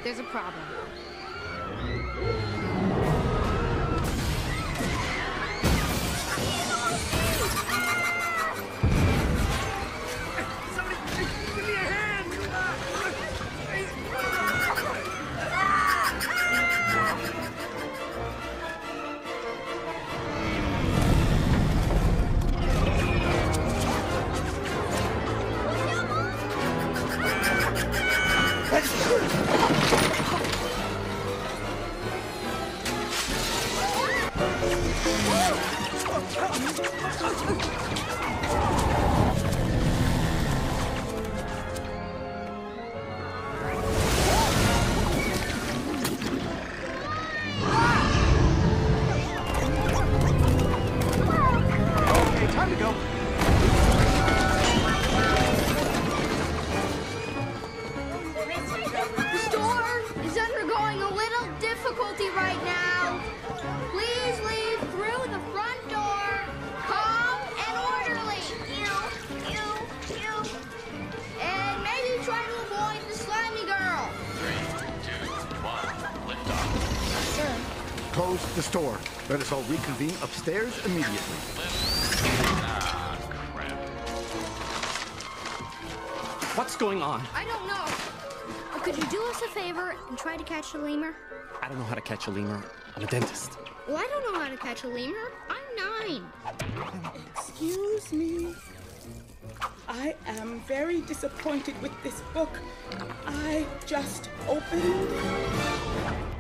There's a problem. Somebody, give me a hand! Okay, time to go. The store is undergoing a little difficulty right now. Please leave through the front door, calm and orderly. And maybe try to avoid the slimy girl. 3, 2, 1, lift off. Sir. Close the store. Let us all reconvene upstairs immediately. Ah, crap. What's going on? I don't know. Could you do us a favor and try to catch a lemur? I don't know how to catch a lemur. I'm a dentist. Well, I don't know how to catch a lemur. I'm 9. Excuse me. I am very disappointed with this book. I just opened